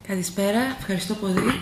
Καλησπέρα, ευχαριστώ πολύ.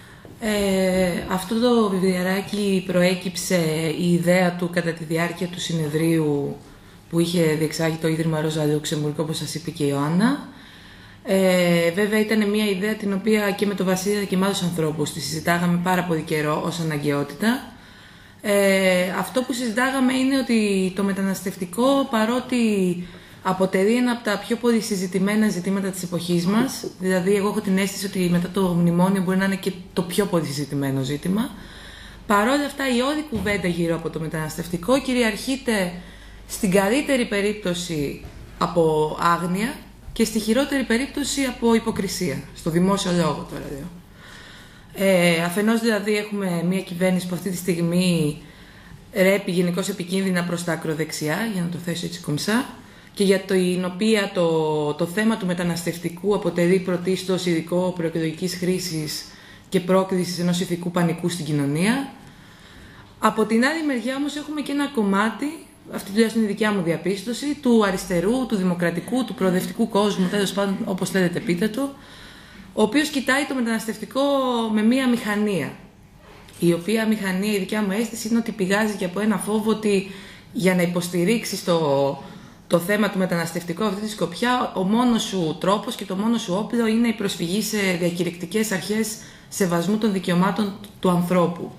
Αυτό το βιβλιαράκι προέκυψε η ιδέα του κατά τη διάρκεια του συνεδρίου που είχε διεξάγει το Ίδρυμα Ρόζα Λουξεμβούργου, όπως σας είπε και η Ιωάννα. Βέβαια ήταν μια ιδέα την οποία και με τον Βασίλη και με άλλους ανθρώπους τη συζητάγαμε πάρα πολύ καιρό ως αναγκαιότητα. Αυτό που συζητάγαμε είναι ότι το μεταναστευτικό, παρότι αποτελεί ένα από τα πιο πολύ συζητημένα ζητήματα της εποχής μας, δηλαδή εγώ έχω την αίσθηση ότι μετά το μνημόνιο μπορεί να είναι και το πιο πολύ συζητημένο ζήτημα, παρόλα αυτά η όλη κουβέντα γύρω από το μεταναστευτικό κυριαρχείται στην καλύτερη περίπτωση από άγνοια και στη χειρότερη περίπτωση από υποκρισία, στο δημόσιο λόγο τώρα λέω. Αφενός δηλαδή έχουμε μια κυβέρνηση που αυτή τη στιγμή ρέπει γενικώς επικίνδυνα προς τα ακροδεξιά, για να το θέσω έτσι κομψά, και για την οποία το θέμα του μεταναστευτικού αποτελεί πρωτίστως ειδικό προεκλογικής χρήσης και πρόκλησης ενός ηθικού πανικού στην κοινωνία. Από την άλλη μεριά όμως έχουμε και ένα κομμάτι, αυτή τουλάχιστον είναι η δικιά μου διαπίστωση, του αριστερού, του δημοκρατικού, του προοδευτικού κόσμου, τέλος πάντων όπως θέλετε πείτε το, ο οποίος κοιτάει το μεταναστευτικό με μία μηχανία, η οποία μηχανία, η δικιά μου αίσθηση είναι ότι πηγάζει και από ένα φόβο ότι για να υποστηρίξεις το θέμα του μεταναστευτικού αυτή τη σκοπιά, ο μόνος σου τρόπος και το μόνο σου όπλο είναι η προσφυγή σε διακηρυκτικές αρχές σεβασμού των δικαιωμάτων του ανθρώπου.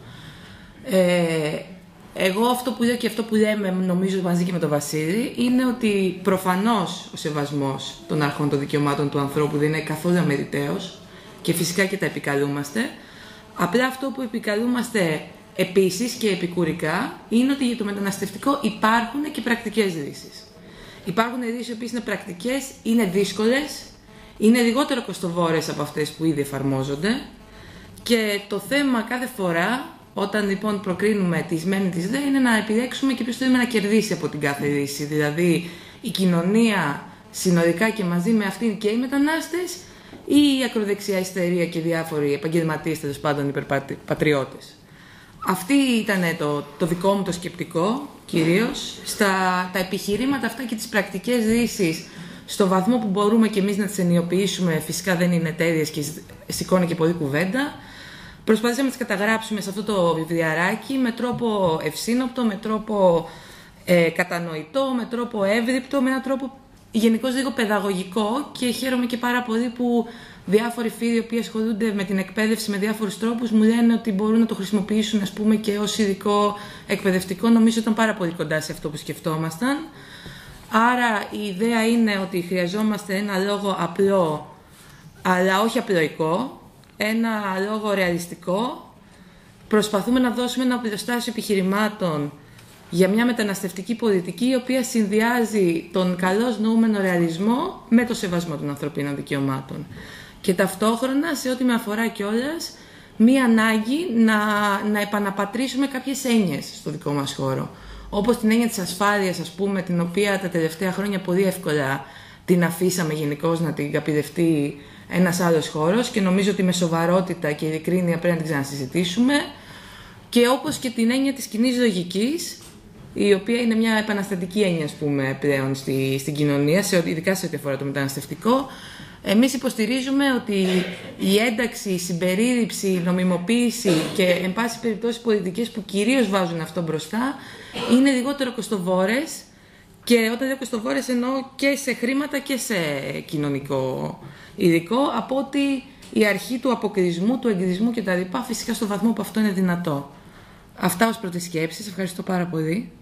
Εγώ αυτό που λέω και αυτό που λέμε νομίζω μαζί και με τον Βασίλη είναι ότι προφανώς ο σεβασμός των αρχών των δικαιωμάτων του ανθρώπου δεν είναι καθόλου αμεριταίος και φυσικά και τα επικαλούμαστε. Απλά αυτό που επικαλούμαστε επίσης και επικουρικά είναι ότι για το μεταναστευτικό υπάρχουν και πρακτικές λύσεις. Υπάρχουν λύσεις οι οποίες είναι πρακτικές, είναι δύσκολες, είναι λιγότερο κοστοβόρες από αυτές που ήδη εφαρμόζονται και το θέμα κάθε φορά, όταν λοιπόν προκρίνουμε τις μεν τις δε, είναι να επιλέξουμε και ποιος θέλουμε να κερδίσει από την κάθε λύση. Δηλαδή η κοινωνία συνολικά και μαζί με αυτήν και οι μετανάστες ή η ακροδεξιά ιστερία και διάφοροι επαγγελματίες, τέλος πάντων υπερπατριώτες. Αυτή ήταν το δικό μου το σκεπτικό, κυρίως, τα επιχειρήματα αυτά και τις πρακτικές λύσεις, στο βαθμό που μπορούμε και εμείς να τις ενιοποιήσουμε, φυσικά δεν είναι τέλειες και σηκώνει και πολλή κουβέντα. Προσπαθήσαμε να τις καταγράψουμε σε αυτό το βιβλιαράκι με τρόπο ευσύνοπτο, με τρόπο κατανοητό, με τρόπο εύρυπτο, με έναν τρόπο γενικώς λίγο παιδαγωγικό και χαίρομαι και πάρα πολύ που διάφοροι φίλοι οι οποίοι ασχολούνται με την εκπαίδευση με διάφορους τρόπους μου λένε ότι μπορούν να το χρησιμοποιήσουν ας πούμε και ως ειδικό εκπαιδευτικό. Νομίζω ήταν πάρα πολύ κοντά σε αυτό που σκεφτόμασταν. Άρα η ιδέα είναι ότι χρειαζόμαστε ένα λόγο απλό αλλά όχι απλοϊκό, ένα λόγο ρεαλιστικό. Προσπαθούμε να δώσουμε ένα οπλοστάσιο επιχειρημάτων για μια μεταναστευτική πολιτική η οποία συνδυάζει τον καλώς νοούμενο ρεαλισμό με το σεβασμό των ανθρωπίνων δικαιωμάτων. Και ταυτόχρονα, σε ό,τι με αφορά κιόλας, μία ανάγκη να επαναπατρίσουμε κάποιες έννοιες στο δικό μας χώρο. Όπως την έννοια της ασφάλειας, ας πούμε, την οποία τα τελευταία χρόνια πολύ εύκολα την αφήσαμε γενικώς να την καπηδευτεί ένας άλλος χώρος και νομίζω ότι με σοβαρότητα και ειλικρίνεια πρέπει να την ξανασυζητήσουμε. Και όπως και την έννοια της κοινής λογικής, η οποία είναι μια επαναστατική έννοια, ας πούμε, πλέον στην κοινωνία, ειδικά σε ό,τι αφορά το μεταναστευτικό. Εμείς υποστηρίζουμε ότι η ένταξη, η συμπερίληψη, η νομιμοποίηση και, εν πάση περιπτώσει, πολιτικές που κυρίως βάζουν αυτό μπροστά, είναι λιγότερο κοστοβόρες και όταν λέω κοστοβόρες εννοώ και σε χρήματα και σε κοινωνικό υλικό, από ότι η αρχή του αποκλεισμού, του εγκλισμού κτλ. Φυσικά στο βαθμό που αυτό είναι δυνατό. Αυτά ως πρώτη σκέψη. Ευχαριστώ πάρα πολύ.